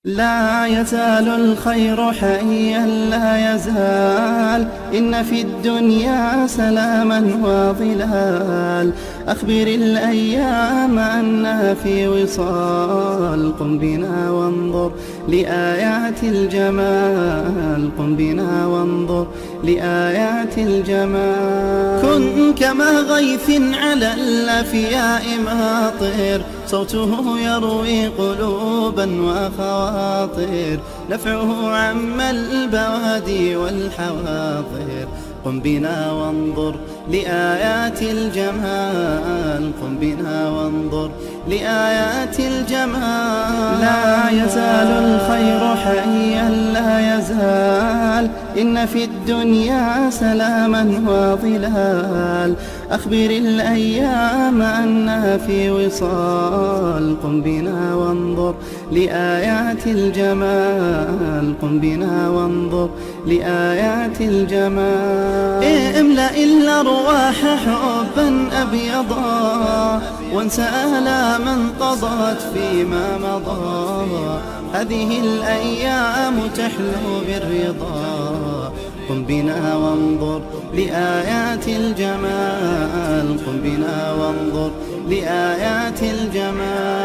لا يزال الخير حيا لا يزال، إن في الدنيا سلاما وظلال. أخبر الأيام أنها في وصال، قم بنا وانظر لآيات الجمال، قم بنا وانظر لآيات الجمال. كن كما غيث على الأفياء ماطر، صوته يروي قلوبا وخواطر، نفعه عم البوادي والحواضر. قم بنا وانظر لآيات الجمال، قم بنا وانظر لآيات الجمال. لا يزال الخير حيا لا يزال، إن في الدنيا سلاما وظلال. أخبر الأيام أنها في وصال، قم بنا وانظر لآيات الجمال، قم بنا وانظر لآيات الجمال. املأ الأرواح حبا أبيضا، وانسى آلاما قضت فيما مضى. هذه الأيام تحلو بالرضا، قم بنا وانظر لآيات الجمال، قم بنا وانظر لآيات الجمال.